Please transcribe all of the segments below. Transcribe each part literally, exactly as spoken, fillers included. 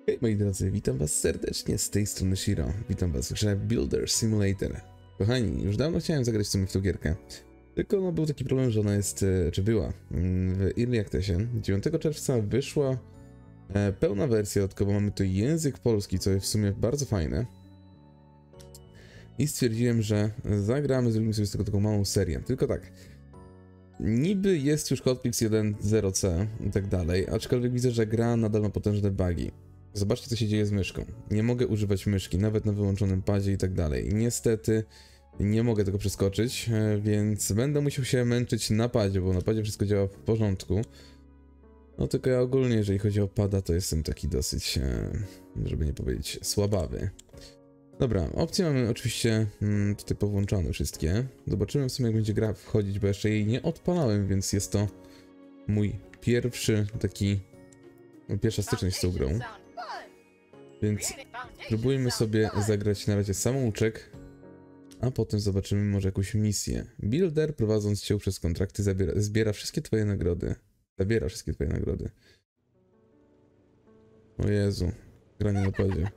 Hej moi drodzy, witam was serdecznie z tej strony Shiro. Witam was w grze Builder Simulator. Kochani, już dawno chciałem zagrać w sumie w tą gierkę. Tylko no, był taki problem, że ona jest, czy była, w Early Accessie. dziewiątego czerwca wyszła e, pełna wersja, dodatkowo mamy tu język polski, co jest w sumie bardzo fajne. I stwierdziłem, że zagramy, zrobimy sobie z tego taką małą serię. Tylko tak, niby jest już Hotfix jeden zero C i tak dalej, aczkolwiek widzę, że gra nadal ma potężne bugi. Zobaczcie, co się dzieje z myszką. Nie mogę używać myszki, nawet na wyłączonym padzie i tak dalej. I niestety nie mogę tego przeskoczyć, więc będę musiał się męczyć na padzie, bo na padzie wszystko działa w porządku. No tylko ja ogólnie, jeżeli chodzi o pada, to jestem taki dosyć, żeby nie powiedzieć, słabawy. Dobra, opcje mamy oczywiście hmm, tutaj powłączane wszystkie. Zobaczymy w sumie, jak będzie gra wchodzić, bo jeszcze jej nie odpalałem, więc jest to mój pierwszy taki... pierwsza styczność z tą grą. Więc spróbujmy sobie zagrać na razie samouczek, a potem zobaczymy może jakąś misję. Builder, prowadząc cię przez kontrakty, zabiera, zbiera wszystkie twoje nagrody. Zabiera wszystkie twoje nagrody. O Jezu, granie na padzie.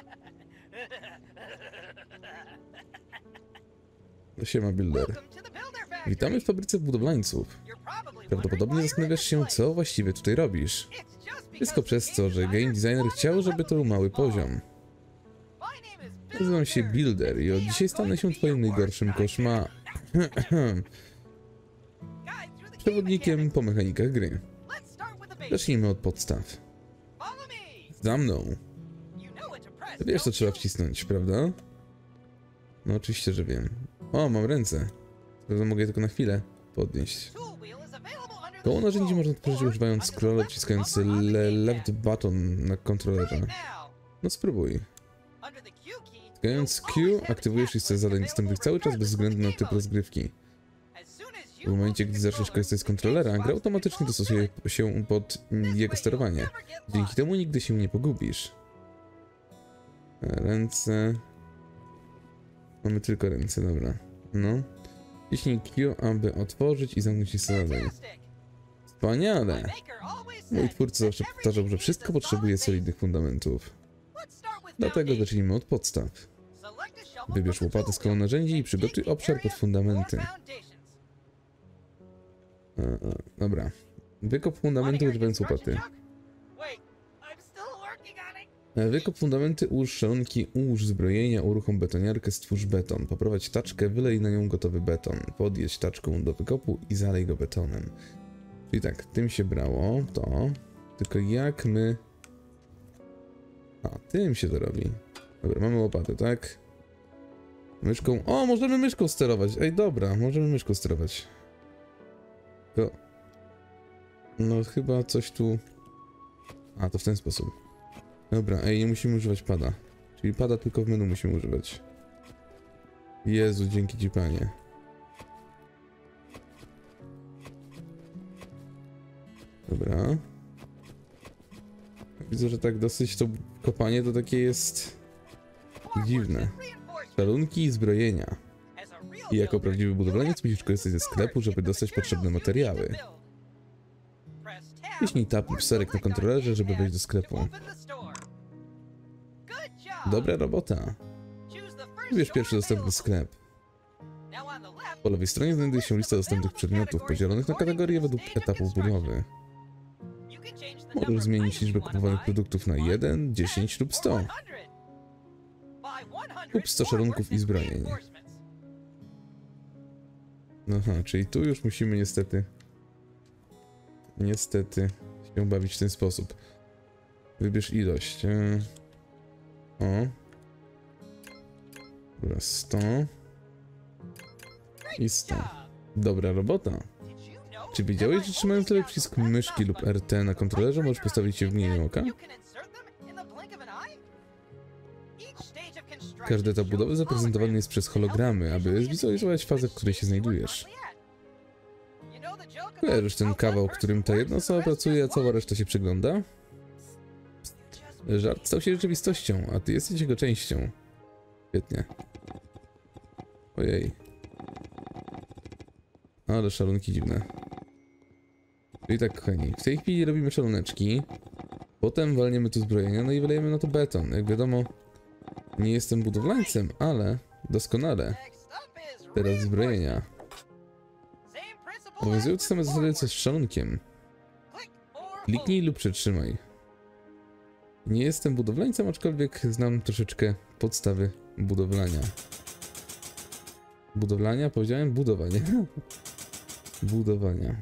No siema, Builder. Witamy w fabryce budowlańców. Prawdopodobnie zastanawiasz się, co właściwie tutaj robisz. Wszystko przez to, że game designer chciał, żeby to był mały poziom. Nazywam się Builder i od dzisiaj stanę się twoim najgorszym koszmarem. Przewodnikiem po mechanikach gry. Zacznijmy od podstaw. Za mną. Wiesz, co trzeba wcisnąć, prawda? No oczywiście, że wiem. O, mam ręce. Pewno mogę je tylko na chwilę podnieść. Koło narzędzi można otworzyć używając scrolla, wciskając le left button na kontrolerze. No spróbuj. Wciskając Q aktywujesz listę zadań dostępnych cały czas bez względu na typ rozgrywki. W momencie, gdy zaczniesz korzystać z kontrolera, gra automatycznie dostosuje się pod jego sterowanie. Dzięki temu nigdy się nie pogubisz. Ręce... Mamy tylko ręce, dobra. No. Wciśnij Q, aby otworzyć i zamknąć listę zadań. Wspaniale! Mój twórca zawsze powtarzał, że wszystko potrzebuje solidnych fundamentów. Dlatego zacznijmy od podstaw. Wybierz łopatę z koła narzędzi i przygotuj obszar pod fundamenty. A, a, dobra. Wykop fundamenty używając łopaty. Wykop fundamenty, ułóż szalonki, ułóż zbrojenia, uruchom betoniarkę, stwórz beton. Poprowadź taczkę, wylej na nią gotowy beton. Podjedź taczką do wykopu i zalej go betonem. Czyli tak, tym się brało to, tylko jak my... A, tym się to robi. Dobra, mamy łopatę, tak? Myszką... O, możemy myszką sterować! Ej, dobra, możemy myszką sterować. To... No, chyba coś tu... A, to w ten sposób. Dobra, ej, nie musimy używać pada. Czyli pada tylko w menu musimy używać. Jezu, dzięki ci, panie. Dobra. Widzę, że tak dosyć to kopanie to takie jest dziwne. Szalunki i zbrojenia. I jako prawdziwy budowlaniec musisz korzystać ze sklepu, żeby dostać potrzebne materiały. Wciśnij tab lub serek na kontrolerze, żeby wejść do sklepu. Dobra robota. Wybierz pierwszy dostępny sklep. Po lewej stronie znajduje się lista dostępnych przedmiotów podzielonych na kategorie według etapów budowy. Możesz zmienić liczbę kupowanych produktów na jeden, dziesięć lub sto. Kup sto szalunków i zbrojeń. Aha, czyli tu już musimy niestety... Niestety się bawić w ten sposób. Wybierz ilość. O. Dobra, sto. I sto. Dobra robota. Czy wiedziałeś, że trzymając lewy przycisk myszki lub R T na kontrolerze możesz postawić się w mgnieniu oka? Każdy etap budowy zaprezentowany jest przez hologramy, aby zwizualizować fazę, w której się znajdujesz. Kojarzysz ten kawał, w którym ta jedna osoba pracuje, a cała reszta się przygląda? Żart stał się rzeczywistością, a ty jesteś jego częścią. Świetnie. Ojej. Ale szalonki dziwne. I tak, kochani, w tej chwili robimy szaloneczki. Potem walniemy tu zbrojenia, no i wylejemy na to beton. Jak wiadomo, nie jestem budowlańcem, ale doskonale. Teraz zbrojenia. Obowiązują te same zasady co z szalunkiem. Kliknij lub przytrzymaj. Nie jestem budowlańcem, aczkolwiek znam troszeczkę podstawy budowlania. Budowlania? Powiedziałem budowania. Budowania.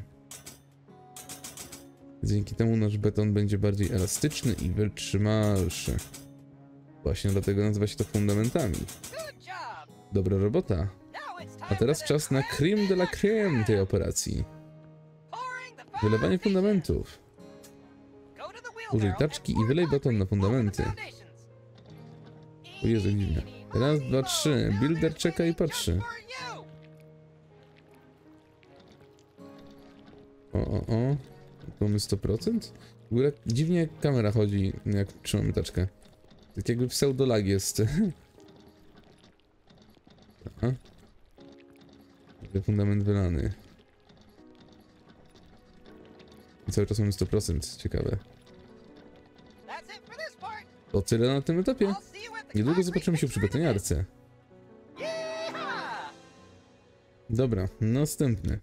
Dzięki temu nasz beton będzie bardziej elastyczny i wytrzymalszy. Właśnie dlatego nazywa się to fundamentami. Dobra robota. A teraz czas na crème de la crème tej operacji. Wylewanie fundamentów. Użyj taczki i wylej beton na fundamenty. O Jezu, dziwnie. Raz, dwa, trzy. Builder czeka i patrzy. O, o, o. Tu mamy sto procent? W ogóle dziwnie jak kamera chodzi, jak trzymamy taczkę. Tak jakby pseudolag jest. Aha. Fundament wylany. I cały czas mamy sto procent. Ciekawe. To tyle na tym etapie. Niedługo zobaczymy się przy betoniarce. Dobra, następny.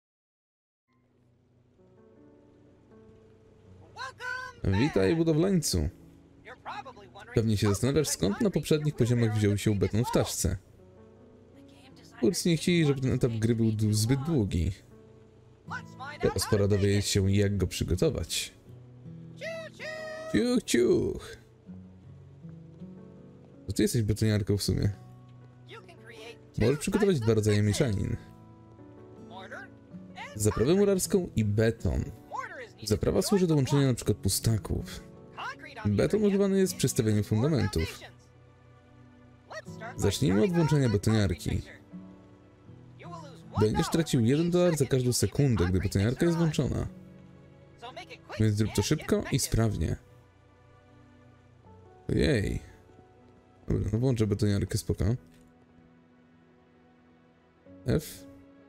Witaj, budowlańcu. Pewnie się zastanawiasz, skąd na poprzednich poziomach wziął się beton w taczce. Twórcy nie chcieli, żeby ten etap gry był zbyt długi. Teraz pora dowiedzieć się, jak go przygotować. Ciuch, ciuch. To ty jesteś betoniarką w sumie. Możesz przygotować dwa rodzaje mieszanin. Zaprawę murarską i beton. Zaprawa służy do łączenia np. pustaków. Beton używany jest przy stawianiu fundamentów. Zacznijmy od włączenia betoniarki. Będziesz tracił jeden dolar za każdą sekundę, gdy betoniarka jest włączona. Więc zrób to szybko i sprawnie. Ojej. Dobra, no włączę betoniarkę, spoko. F.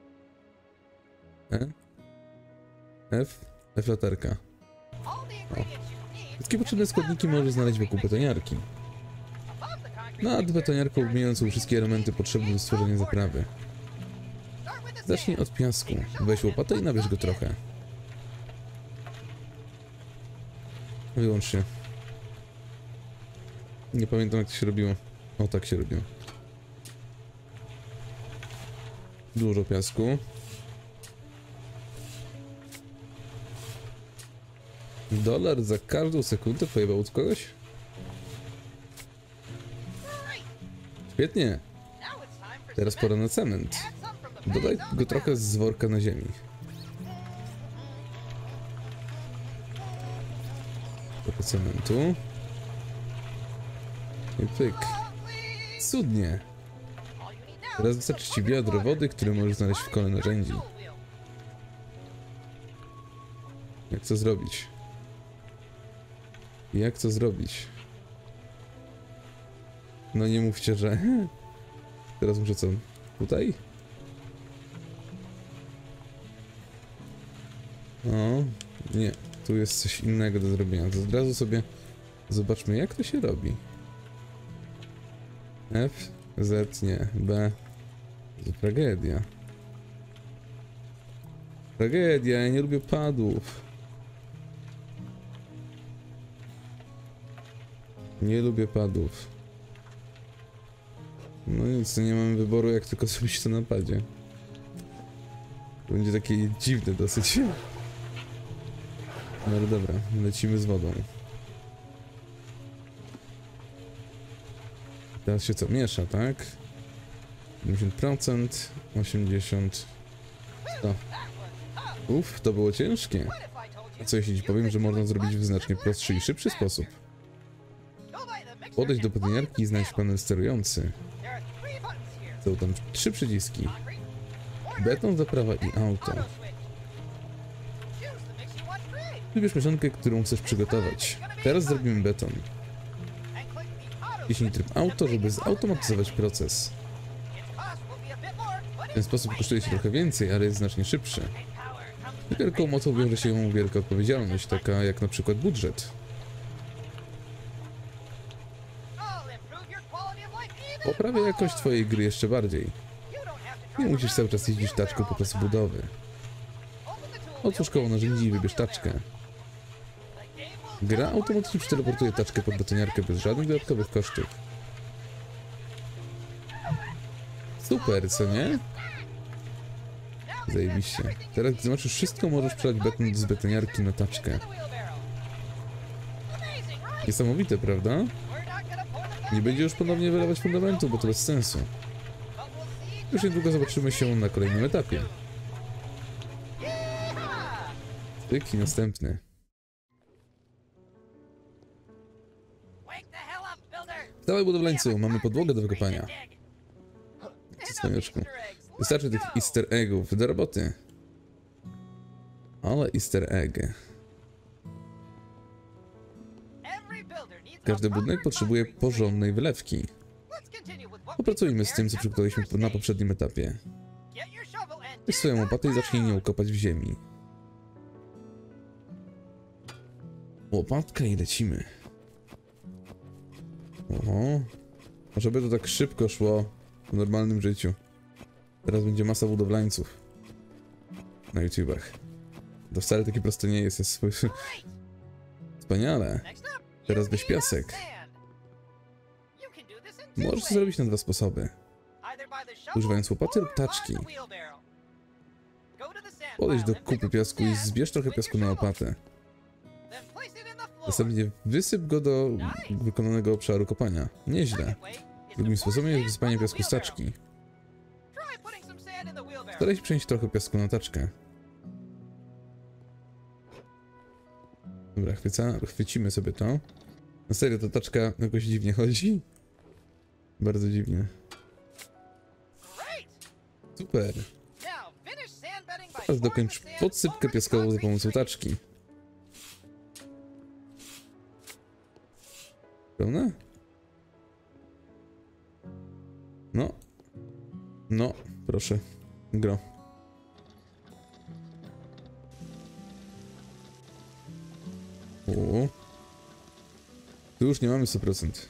E. F. F latarka. O. Wszystkie potrzebne składniki możesz znaleźć wokół betoniarki. Nad betoniarką wymienione są wszystkie elementy potrzebne do stworzenia zaprawy. Zacznij od piasku. Weź łopatę i nabierz go trochę. Wyłącz się. Nie pamiętam, jak to się robiło. O, tak się robiło. Dużo piasku. Dolar za każdą sekundę pojebał od kogoś? Świetnie. Teraz pora na cement. Dodaj go trochę z worka na ziemi. Trochę cementu. I pyk. Cudnie. Teraz wystarczy ci wiadro wody, który możesz znaleźć w kole narzędzi. Jak to zrobić? Jak to zrobić? No nie mówcie, że... Teraz muszę co? Tutaj? O, nie. Tu jest coś innego do zrobienia. To od razu sobie zobaczmy, jak to się robi. F, Z, nie. B. To tragedia. Tragedia, ja nie lubię padów. Nie lubię padów. No nic, nie mamy wyboru, jak tylko zrobić to na padzie. To będzie takie dziwne dosyć. No ale dobra, lecimy z wodą. Teraz się co? Miesza, tak? siedemdziesiąt procent, osiemdziesiąt procent. sto. Uff, to było ciężkie. A co jeśli ci powiem, że można zrobić w znacznie prostszy i szybszy sposób? Podejdź do betoniarki i znajdź panel sterujący. Są tam trzy przyciski. Beton, zaprawa i auto. Wybierz mieszankę, którą chcesz przygotować. Teraz zrobimy beton. Wciśnij tryb auto, żeby zautomatyzować proces. W ten sposób kosztuje się trochę więcej, ale jest znacznie szybszy. Z wielką mocą wiąże się wielka odpowiedzialność, taka jak na przykład budżet. Poprawię jakość twojej gry jeszcze bardziej. Nie musisz cały czas jeździć taczką podczas budowy. Otwórz koło narzędzi i wybierz taczkę. Gra automatycznie przeteleportuje taczkę pod betoniarkę bez żadnych dodatkowych kosztów. Super, co nie? Zajebiście. Teraz gdy zobaczysz wszystko, możesz przelać beton z betoniarki na taczkę. Niesamowite, prawda? Nie będzie już ponownie wylewać fundamentu, bo to bez sensu. Już niedługo zobaczymy się na kolejnym etapie. Tyk i następny. Dawaj, budowlańcu, mamy podłogę do wykopania. Cwaniaczku. Wystarczy tych easter eggów do roboty. Ale easter egg. Każdy budynek potrzebuje porządnej wylewki. Popracujmy z tym, co przygotowaliśmy na poprzednim etapie. Weź swoją łopatę i zacznij nią kopać w ziemi. Łopatka i lecimy. Oho. A żeby to tak szybko szło w normalnym życiu. Teraz będzie masa budowlańców na YouTubach. To wcale takie proste nie jest, jest swój... Wspaniale. Teraz weź piasek. Możesz to zrobić na dwa sposoby. Używając łopaty lub taczki. Podejdź do kupy piasku i zbierz trochę piasku na łopatę. Następnie wysyp go do wykonanego obszaru kopania. Nieźle. Drugim sposobem jest wysypanie piasku z taczki. Staraj się przenieść trochę piasku na taczkę. Dobra, chwyca, chwycimy sobie to. Na serio, ta taczka jakoś dziwnie chodzi? Bardzo dziwnie. Super. Teraz dokończ podsypkę piaskową za pomocą taczki. Prawda? No. No, proszę. Gro. O. Tu już nie mamy sto procent.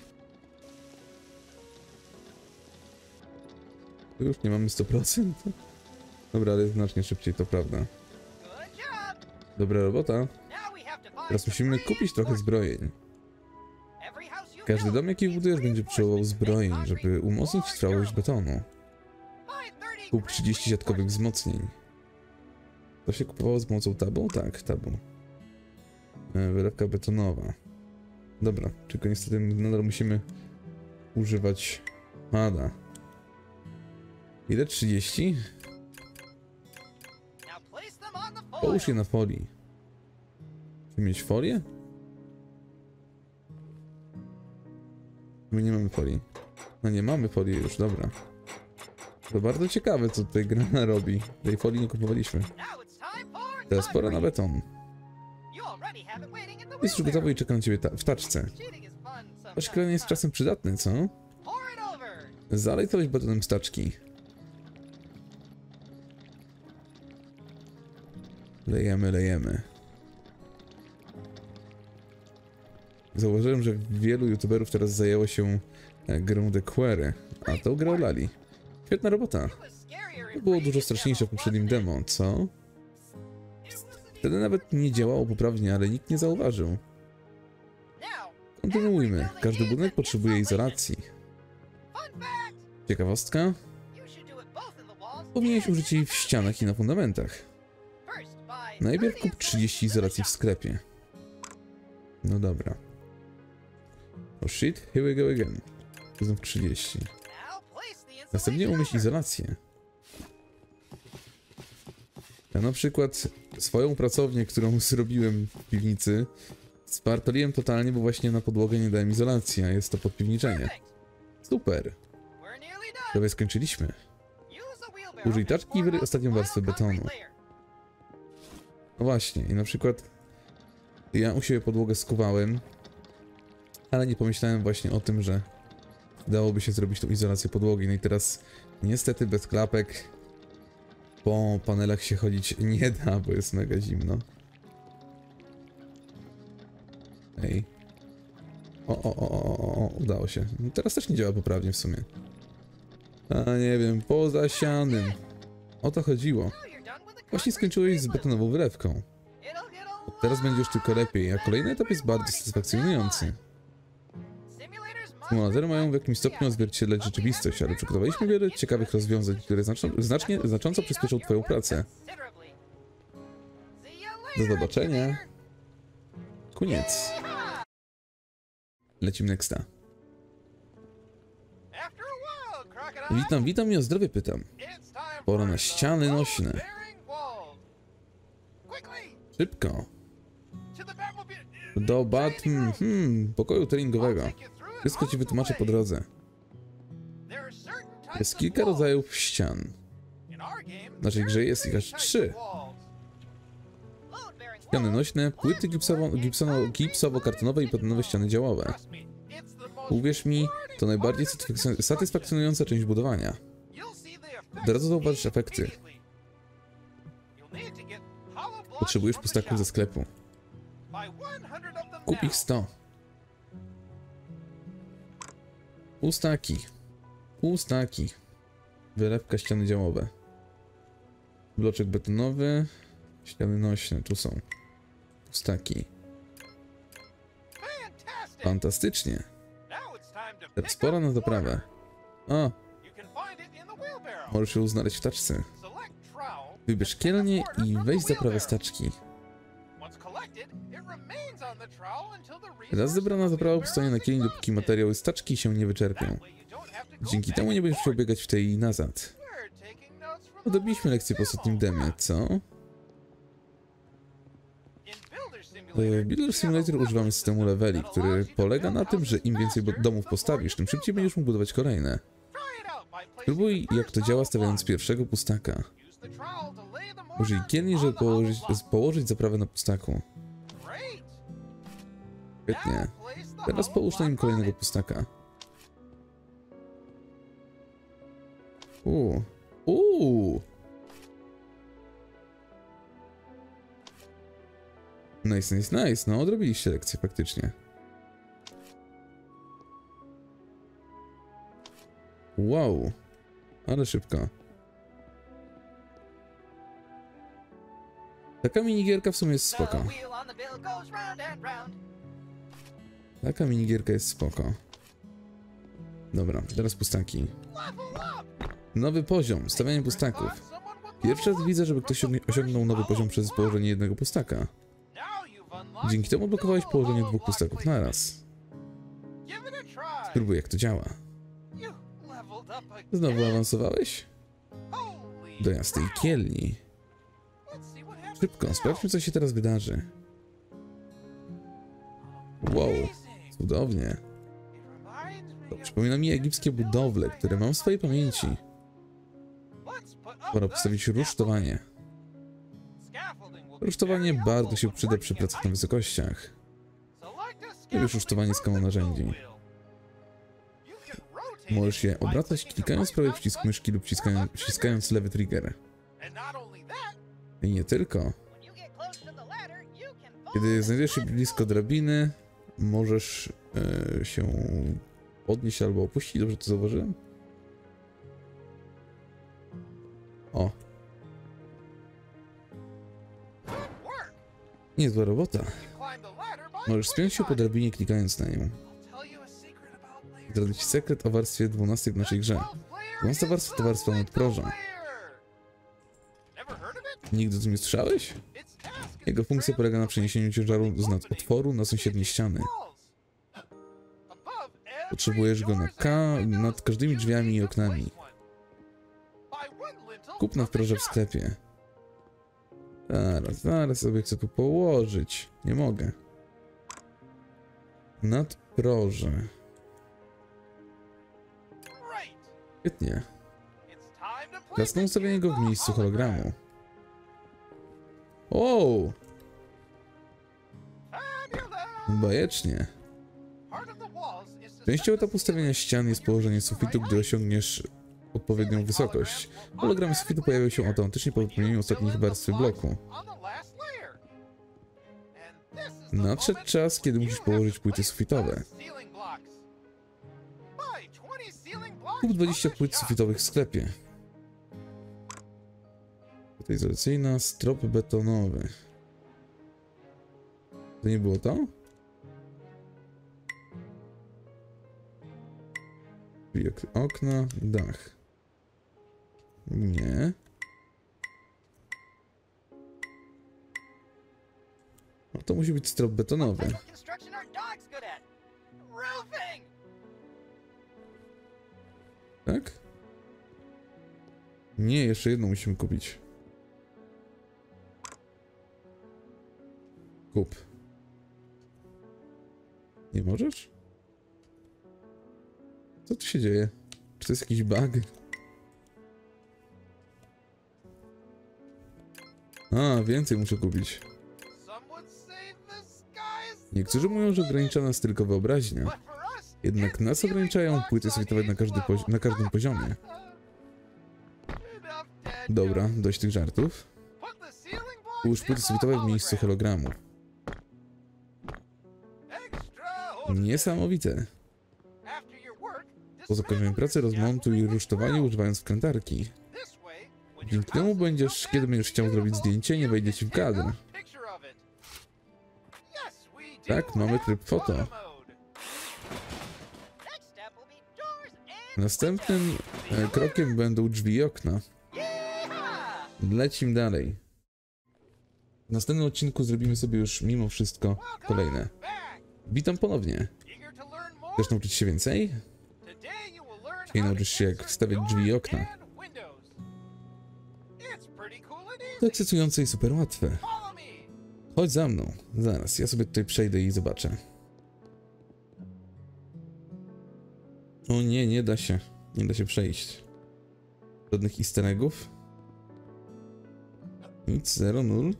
Tu już nie mamy sto procent. Dobra, ale znacznie szybciej, to prawda. Dobra robota. Teraz musimy kupić trochę zbrojeń. Każdy dom, jaki budujesz, będzie potrzebował zbrojeń, żeby umocnić trwałość betonu. Kup trzydzieści siatkowych wzmocnień. To się kupowało z pomocą tabu? Tak, tabu. Wylewka betonowa. Dobra, tylko niestety nadal musimy używać pada. Ile? trzydzieści? Połóż je na folii. Chcemy mieć folię? My nie mamy folii. No nie mamy folii już, dobra. To bardzo ciekawe, co tutaj gra robi. Tej folii nie kupowaliśmy. Teraz pora na beton. Jest już gotowy i czeka na ciebie ta w taczce. To szklenie jest czasem przydatne, co? Zalej coś betonem z taczki. Lejemy, lejemy. Zauważyłem, że wielu youtuberów teraz zajęło się grą The Quarry, a to grę olali. Świetna robota. To było dużo straszniejsze w poprzednim demo, co? Wtedy nawet nie działało poprawnie, ale nikt nie zauważył. Kontynuujmy. Każdy budynek potrzebuje izolacji. Ciekawostka? Powinieneś użyć jej w ścianach i na fundamentach. Najpierw kup trzydzieści izolacji w sklepie. No dobra. Oh shit, here we go again. Znów trzydzieści. Następnie umieść izolację. Ja na przykład swoją pracownię, którą zrobiłem w piwnicy, spartoliłem totalnie, bo właśnie na podłogę nie dałem izolacji, a jest to podpiwniczenie. Super. Prawie skończyliśmy. Użyj taczki i wyryj ostatnią warstwę betonu. No właśnie, i na przykład ja u siebie podłogę skuwałem, ale nie pomyślałem właśnie o tym, że dałoby się zrobić tą izolację podłogi. No i teraz niestety bez klapek po panelach się chodzić nie da, bo jest mega zimno. Ej. O, o, o, o, o, udało się. Teraz też nie działa poprawnie w sumie. A nie wiem, poza sianem. O to chodziło. Właśnie skończyłeś z betonową wylewką. Teraz będzie już tylko lepiej, a kolejny etap jest bardzo satysfakcjonujący. Symulatory mają w jakimś stopniu odzwierciedlać rzeczywistość, ale przygotowaliśmy wiele ciekawych rozwiązań, które znaczą, znacznie, znacząco przyspieszą twoją pracę. Do zobaczenia. Koniec. Lecimy nexta. Witam, witam i o zdrowie pytam. Pora na ściany nośne. Szybko. Do Batm... Hmm, pokoju treningowego. Wszystko ci wytłumaczę po drodze. Jest kilka rodzajów ścian. W naszej grze jest ich aż trzy. Ściany nośne, płyty gipsowo, gipsowo-kartonowe i betonowe ściany działowe. Uwierz mi, to najbardziej satysfakcjonująca część budowania. Od razu zauważysz efekty. Potrzebujesz pustaków ze sklepu. Kup ich sto. Pustaki. Pustaki. Wylewka, ściany działowe. Bloczek betonowy. Ściany nośne, tu są. Pustaki. Fantastycznie. Teraz pora na doprawę. O! Możesz ją znaleźć w taczce. Wybierz kielnię i weź zaprawę z taczki. Raz zebrana zaprawa powstanie na kielni, dopóki materiały z taczki się nie wyczerpią. Dzięki temu nie będziesz musiał biegać w tej i nazad. Odobiliśmy lekcję po ostatnim demie, co? W Builder Simulator używamy systemu leveli, który polega na tym, że im więcej domów postawisz, tym szybciej będziesz mógł budować kolejne. Spróbuj, jak to działa, stawiając pierwszego pustaka. Użyj kielni, żeby położyć, położyć zaprawę na pustaku. Świetnie. Teraz połóż na nim kolejnego pustaka. Uuu. Uuu. Nice, nice, nice. No, odrobiliście lekcję faktycznie. Wow. Ale szybko. Taka minigierka w sumie jest spoko. Taka minigierka jest spoko. Dobra, teraz pustaki. Nowy poziom. Stawianie pustaków. Pierwszy raz widzę, żeby ktoś osiągnął nowy poziom przez położenie jednego pustaka. Dzięki temu blokowałeś położenie dwóch pustaków naraz. Spróbuj, jak to działa. Znowu awansowałeś? Do jasnej kielni. Szybko, sprawdźmy, co się teraz wydarzy. Wow, cudownie. To przypomina mi egipskie budowle, które mam w swojej pamięci. Pora postawić rusztowanie. Rusztowanie bardzo się przyda przy pracach na wysokościach. Wybierz rusztowanie z koło narzędzi. Możesz je obracać klikając prawy przycisk myszki lub wciskając, wciskając lewy trigger. I nie tylko. Kiedy znajdziesz się blisko drabiny, możesz e, się podnieść albo opuścić. Dobrze to zauważyłem? O. Niezła robota. Możesz spiąć się po drabinie, klikając na nią. Zdradzę ci sekret o warstwie dwunastej w naszej grze. dwunasta warstwa to warstwa nadproża. Nigdy o tym nie słyszałeś? Jego funkcja polega na przeniesieniu ciężaru z nadotworu na sąsiednie ściany. Potrzebujesz go na K nad każdymi drzwiami i oknami. Kup nadproże w sklepie. Zaraz, zaraz sobie chcę tu położyć. Nie mogę. Nadproże. Świetnie. Czas na ustawienie go w miejscu hologramu. O! Bajecznie. Częścią etapu ustawienia ścian jest położenie sufitu, gdy osiągniesz odpowiednią wysokość. Hologramy sufitu pojawią się automatycznie po wypełnieniu ostatnich warstwy bloku. Nadszedł czas, kiedy musisz położyć płyty sufitowe. Kup dwadzieścia płyt sufitowych w sklepie. Płyta izolacyjna, strop betonowy. To nie było to? Okna, dach. Nie. No to musi być strop betonowy. Tak? Nie, jeszcze jedną musimy kupić. Kup. Nie możesz? Co tu się dzieje? Czy to jest jakiś bug? A, więcej muszę kupić. Niektórzy mówią, że ogranicza nas tylko wyobraźnia. Jednak nas ograniczają płyty sufitowe na, każdy na każdym poziomie. Dobra, dość tych żartów. Ułóż płyty sufitowe w miejscu hologramu. Niesamowite. Po zakończeniu pracy rozmontuj rusztowanie używając wkrętarki. Dzięki temu będziesz, kiedy będziesz chciał zrobić zdjęcie, nie wejdzie ci w kadr. Tak, mamy tryb foto. Następnym e, krokiem będą drzwi i okna. Lecimy dalej. W następnym odcinku zrobimy sobie już mimo wszystko kolejne. Witam ponownie. Chcesz nauczyć się więcej? Dzisiaj nauczysz się, jak wstawiać drzwi i okna. To ekscytujące i super łatwe. Chodź za mną. Zaraz, ja sobie tutaj przejdę i zobaczę. O nie, nie da się. Nie da się przejść. Żadnych easter eggów. Nic, zero, nul.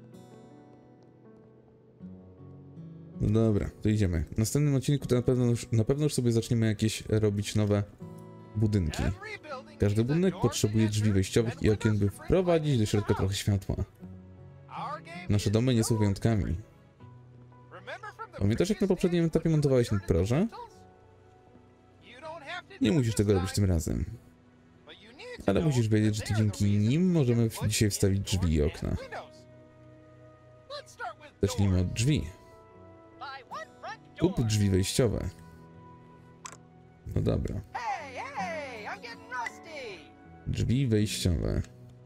No dobra, to idziemy. W następnym odcinku to na pewno już, na pewno już sobie zaczniemy jakieś robić nowe budynki. Każdy budynek potrzebuje drzwi wejściowych i okien, by wprowadzić do środka trochę światła. Nasze domy nie są wyjątkami. Pamiętasz, jak na poprzednim etapie montowałeś nadproże? Nie musisz tego robić tym razem. Ale musisz wiedzieć, że to dzięki nim możemy dzisiaj wstawić drzwi i okna. Zacznijmy od drzwi. Kup drzwi wejściowe. No dobra. Drzwi wejściowe.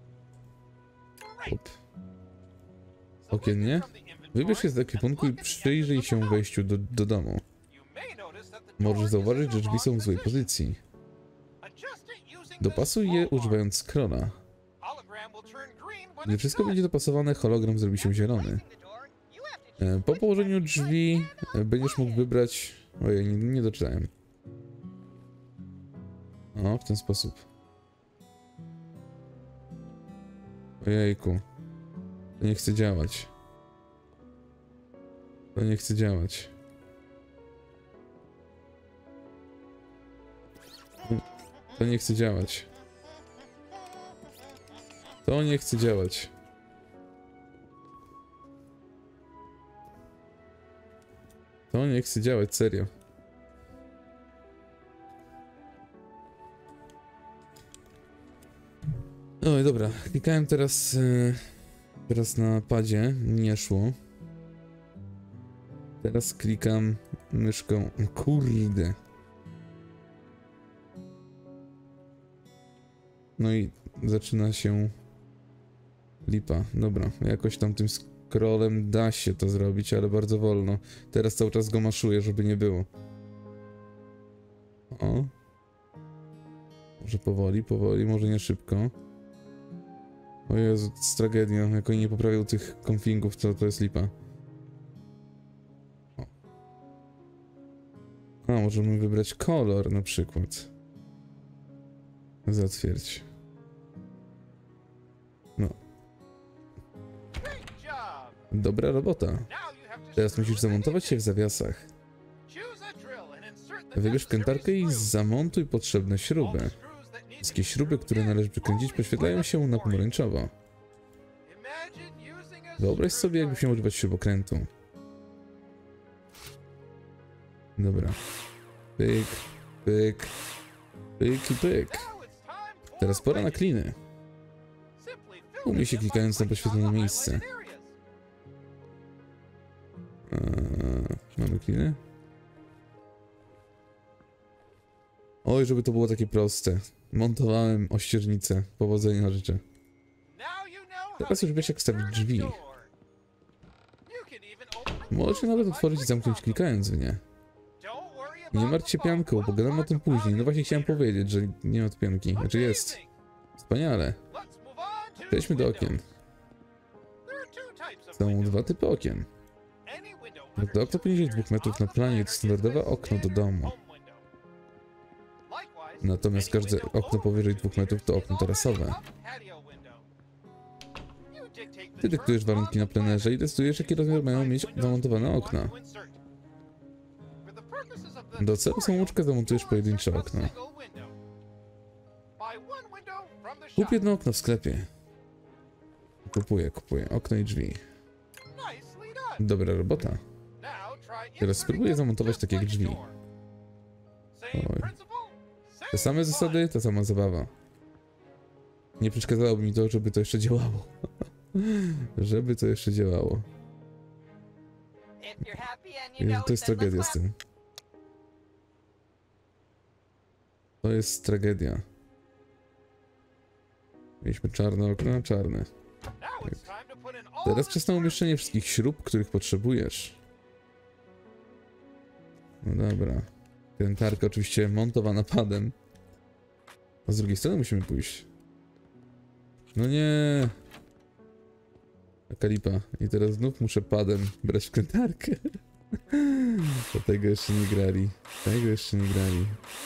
Kup. Okien nie? Wybierz się z ekwipunku i przyjrzyj się wejściu do, do domu. Możesz zauważyć, że drzwi są w złej pozycji. Dopasuj je używając scrolla. Gdy wszystko będzie dopasowane, hologram zrobi się zielony. Po położeniu drzwi będziesz mógł wybrać... Ojej, nie, nie doczytałem. O, w ten sposób. Ojejku. To nie chce działać. To nie chce działać. To nie chce działać. To nie chce działać. To nie chce działać, serio. Oj, dobra. Klikałem teraz... Yy, teraz na padzie. Nie szło. Teraz klikam myszką. Kurde. No i zaczyna się lipa. Dobra, jakoś tam tym scrollem da się to zrobić, ale bardzo wolno. Teraz cały czas go maszuję, żeby nie było. O. Może powoli, powoli, może nie szybko. O Jezu, to jest tragedia. Jak oni nie poprawią tych configów, to, to jest lipa. O. A, możemy wybrać kolor na przykład. Zatwierdź. No. Dobra robota. Teraz musisz zamontować się w zawiasach. Wybierz wkrętarkę i zamontuj potrzebne śruby. Wszystkie śruby, które należy przykręcić, poświetlają się na pomarańczowo. Wyobraź sobie, jakbyś miał używać śrubokrętu. Dobra. Pyk, pyk, Pyk i pyk. Teraz pora na kliny. Umie się klikając na poświetlone miejsce. Eee, mamy kliny? Oj, żeby to było takie proste. Montowałem ościeżnicę. Powodzenia życzę. Teraz już wiesz, jak wstawić drzwi. Możesz je nawet otworzyć i zamknąć, klikając w nie. Nie martw się pianką, pogadam o tym później. No właśnie chciałem powiedzieć, że nie ma tu pianki. Znaczy jest. Wspaniale. Przejdźmy do okien. Są dwa typy okien. Gdy okno poniżej dwóch metrów na planie to standardowe okno do domu. Natomiast każde okno powyżej dwóch metrów to okno tarasowe. Ty dyktujesz warunki na plenerze i decydujesz, jaki rozmiar mają mieć zamontowane okna. Do celu samouczka zamontujesz pojedyncze okno. Kup jedno okno w sklepie. Kupuję, kupuję. Okno i drzwi. Dobra robota. Teraz spróbuję zamontować tak jak drzwi. Oj. Te same zasady, ta sama zabawa. Nie przeszkadzałoby mi to, żeby to jeszcze działało. Żeby to jeszcze działało. Jezu, to jest tragedia z tym. To jest tragedia. Mieliśmy czarne okna, czarne. Tak. Teraz czas na umieszczenie wszystkich śrub, których potrzebujesz. No dobra. Krętarka oczywiście montowana padem. A z drugiej strony musimy pójść. No nie. Taka lipa. I teraz znów muszę padem brać w krętarkę. Do tego jeszcze nie grali. Tego jeszcze nie grali.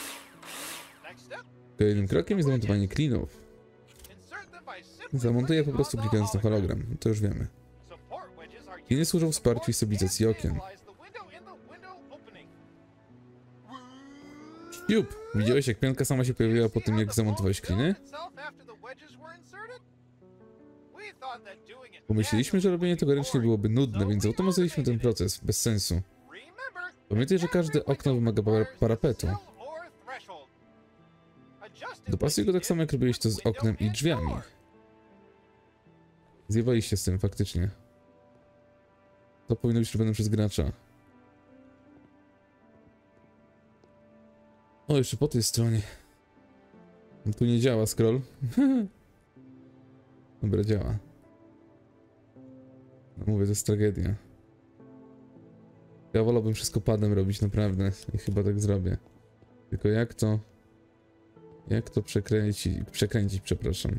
Kolejnym krokiem jest zamontowanie klinów. Zamontuję po prostu klikając na hologram. To już wiemy. Kliny służą wsparciu i stabilizacji okien. Jup! Widziałeś, jak pianka sama się pojawiła po tym, jak zamontowałeś kliny? Pomyśleliśmy, że robienie tego ręcznie byłoby nudne, więc zautomatyzowaliśmy ten proces, bez sensu. Pamiętaj, że każde okno wymaga par parapetu. Dopasuj go tak samo, jak robiłeś to z oknem i drzwiami. Zjebaliście z tym, faktycznie. To powinno być robione przez gracza. O, jeszcze po tej stronie. No, tu nie działa scroll. Dobra, działa. No mówię, to jest tragedia. Ja wolałbym wszystko padem robić, naprawdę. I chyba tak zrobię. Tylko jak to... Jak to przekręcić... Przekręcić, przepraszam.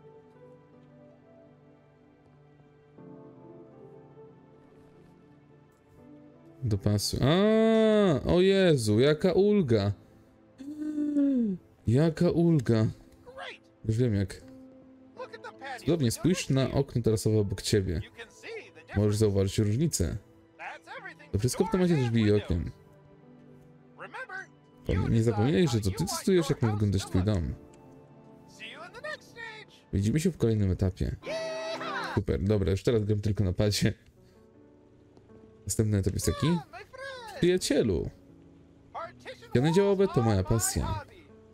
Do pasu. A, o Jezu, jaka ulga. Jaka ulga. Już wiem jak. Cudownie, spójrz na okno tarasowe obok ciebie. Możesz zauważyć różnicę. To wszystko w temacie drzwi i okien. Nie zapominaj, że to ty decydujesz, jak ma wyglądać twój dom. Widzimy się w kolejnym etapie. Super, dobra, już teraz gram tylko na padzie. Następny etap jest taki. Przyjacielu. Ściany działowe to moja pasja.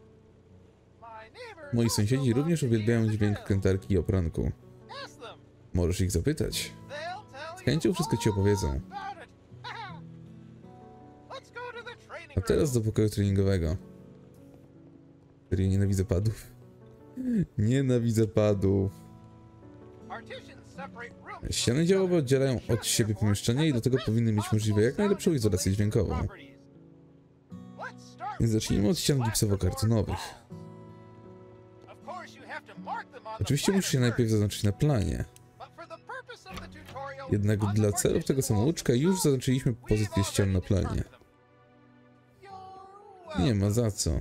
Moi sąsiedzi również uwielbiają dźwięk krętarki i opranku. Możesz ich zapytać. Z chęcią wszystko ci opowiedzą. A teraz do pokoju treningowego. Serio, nienawidzę padów. Nienawidzę padów. Ściany działowe oddzielają od siebie pomieszczenia i do tego powinny mieć możliwe jak najlepszą izolację dźwiękową. Więc zacznijmy od ścian gipsowo-kartonowych. Oczywiście musisz je najpierw zaznaczyć na planie. Jednak dla celów tego samouczka już zaznaczyliśmy pozycję ścian na planie. Nie ma za co.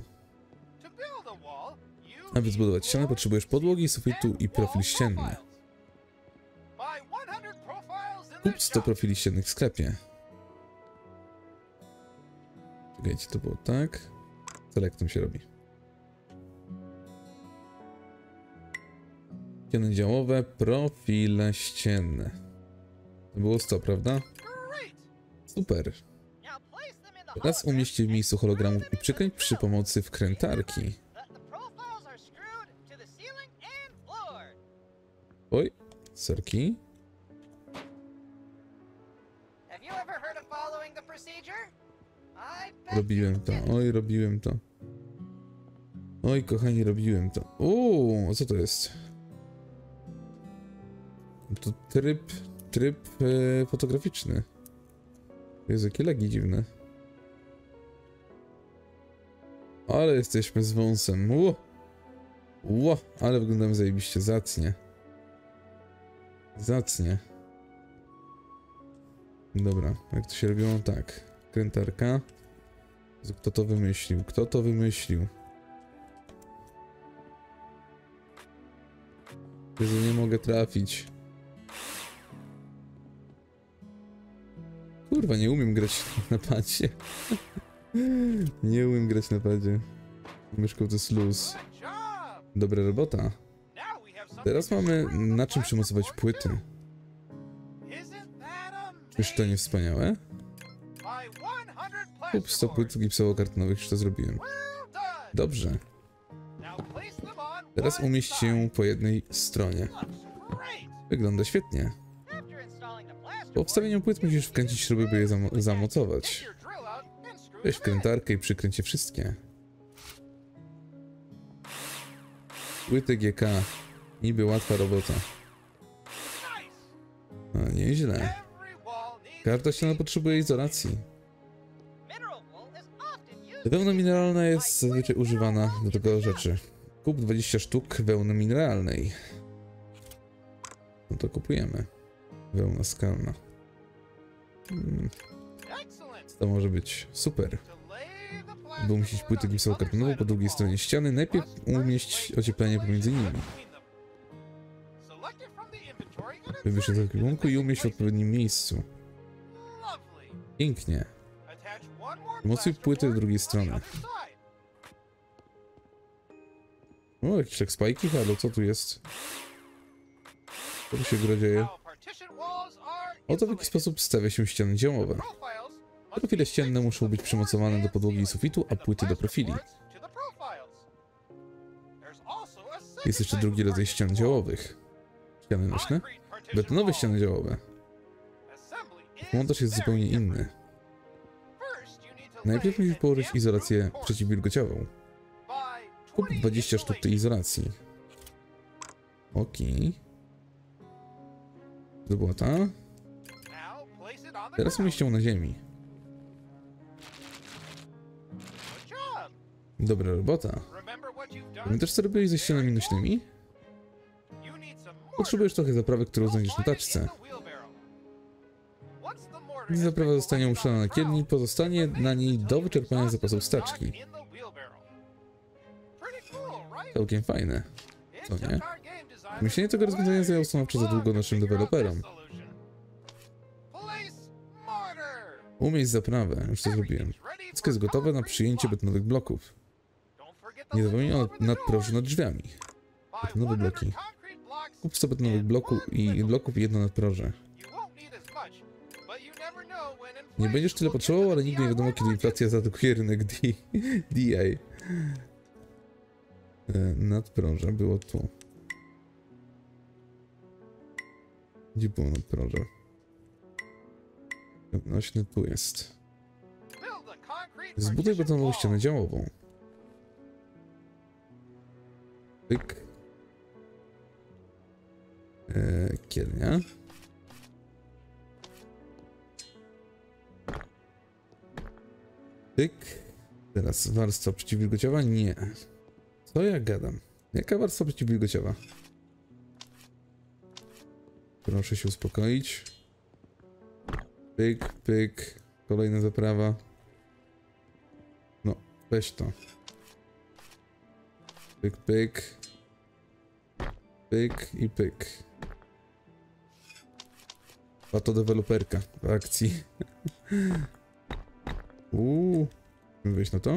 Aby zbudować ścianę, potrzebujesz podłogi, sufitu i profil ścienny. Kup sto profili ściennych w sklepie. Czekajcie, to było tak. Selektem się robi. Ściany działowe, profile ścienne. To było sto, prawda? Super. Teraz umieść je w miejscu hologramów i przykręć przy pomocy wkrętarki. Oj, serki. Have you ever heard of following the procedure? I bet Robiłem you to, didn't. oj, robiłem to. Oj, kochani, robiłem to. Uuu, co to jest? To tryb, tryb e, fotograficzny. Jezu, jakie lagi dziwne. Ale jesteśmy z wąsem. Ło! Ło! Ale wyglądamy zajebiście, zacnie. Zacnie. Dobra, jak to się robiło? Tak. Krętarka. Kto to wymyślił? Kto to wymyślił? Jezu, nie mogę trafić. Kurwa, nie umiem grać na padzie. Nie umiem grać na padzie. Myszką to jest luz. Good job. Dobra robota. Now we have something Teraz to mamy screw the na czym plastic przymocować board płyty. to. Isn't that Czyż to nie amazing? wspaniałe? My sto Kup sto płyt gipsowo-kartonowych, już to zrobiłem. Well done. Dobrze. Now place them on Teraz one umieść side. się po jednej stronie. Looks great. Wygląda świetnie. After installing the plasterboard, Po wstawieniu płyt musisz wkręcić śruby, by je zam zamocować. take your drill out and screw Weź them in. wkrętarkę i przykręć je wszystkie. Płyty G K. Niby łatwa robota. Nice. No, nieźle. Every wall needs Karta ściana potrzebuje izolacji. mineral wool is often used Wełna mineralna jest zazwyczaj używana do tego rzeczy. Kup dwadzieścia sztuk wełny mineralnej. No to kupujemy. Wełna skalna. Hmm, Excellent. to może być super. To lay the By umieścić płytę gipsowo-kartonową po drugiej stronie ściany, najpierw umieść ocieplenie pomiędzy nimi. Wybierz je z ekwipunku i umieść w odpowiednim miejscu. Pięknie. Mocuj płyty z drugiej strony. O, jakiś tak spajki? Halo, co tu jest? Co tu się gra dzieje? Oto w jaki sposób stawia się ściany działowe. Profile ścienne muszą być przymocowane do podłogi i sufitu, a płyty do profili. Jest jeszcze drugi rodzaj ścian działowych. Ściany nośne? Betonowe ściany działowe. Montaż jest zupełnie inny. Najpierw musisz położyć izolację przeciwwilgociową. Kup dwadzieścia sztuk tej izolacji. Okej. Do błota. Teraz umieść ją na ziemi. Dobra robota. Pamiętasz, co robiłeś ze ścianami nośnymi? Potrzebujesz trochę zaprawy, którą znajdziesz na taczce. Gdy zaprawa zostanie uszczona na kielni, pozostanie na niej do wyczerpania zapasów staczki. Całkiem fajne. Co nie? Myślenie tego rozwiązania zajęło stanowczo za długo naszym deweloperom. Umieść zaprawę, już to zrobiłem. Wszystko jest gotowe na przyjęcie betonowych bloków. Nie zapomnij o nadproży nad drzwiami. Betonowe bloki. Kup sto betonowych bloku i bloków i jedno nadproże. Nie będziesz tyle potrzebował, ale nigdy nie wiadomo, kiedy inflacja zaatakuje rynek D I. E, nadproże było tu. Gdzie było nadproże? Nośny tu jest. Zbuduj betonową ścianę działową. Pyk. Eee, kielnia. Pyk. Teraz warstwa przeciwwilgociowa? Nie. Co ja gadam? Jaka warstwa przeciwwilgociowa? Proszę się uspokoić. Pyk, pyk. Kolejna zaprawa. No, weź to. Pyk, pyk. Pyk i pyk. A to deweloperka w akcji. Uuu. Chcemy wejść na to?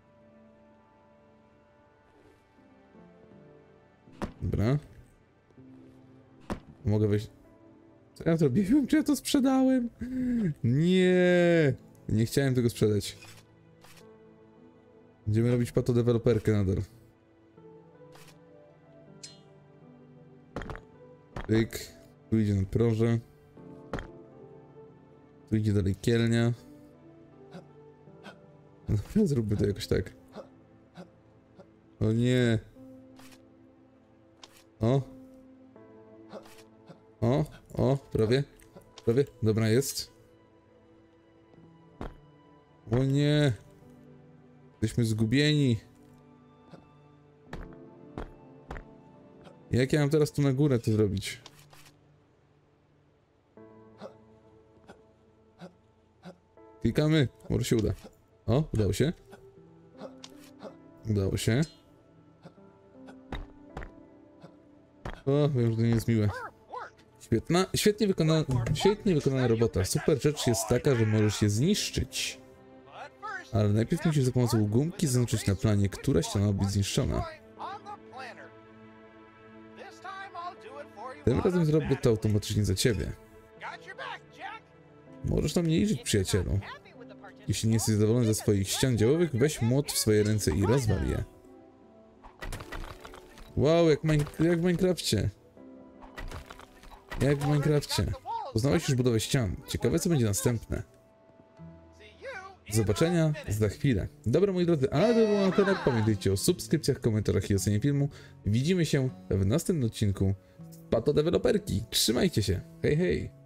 Dobra. Mogę wejść... Co ja zrobiłem? Czy ja to sprzedałem? Nie! Nie chciałem tego sprzedać. Będziemy robić pato deweloperkę nadal. Pyk. Tu idzie nadproże. Tu idzie dalej kielnia. No, zróbmy to jakoś tak. O nie. O. O, o, prawie. Prawie. Dobra, jest. O nie. Jesteśmy zgubieni. Jak ja mam teraz tu na górę to zrobić? Klikamy. Może się uda. O, udało się. Udało się. O, wiem, że to nie jest miłe. Świetna, świetnie wykonana, świetnie wykonana robota. Super rzecz jest taka, że możesz je zniszczyć. Ale najpierw musisz za pomocą gumki zaznaczyć na planie, która ściana ma być zniszczona. Tym razem zrobię to automatycznie za ciebie. Możesz na mnie liczyć, przyjacielu. Jeśli nie jesteś zadowolony ze swoich ścian działowych, weź młot w swoje ręce i rozwal je. Wow, jak, jak w Minecrafcie. Jak w Minecrafcie. Poznałeś już budowę ścian. Ciekawe, co będzie następne. Do zobaczenia za chwilę. Dobra, moi drodzy, ale to było na tyle. Pamiętajcie o subskrypcjach, komentarzach i ocenie filmu. Widzimy się w następnym odcinku Pato Deweloperki. Trzymajcie się. Hej, hej.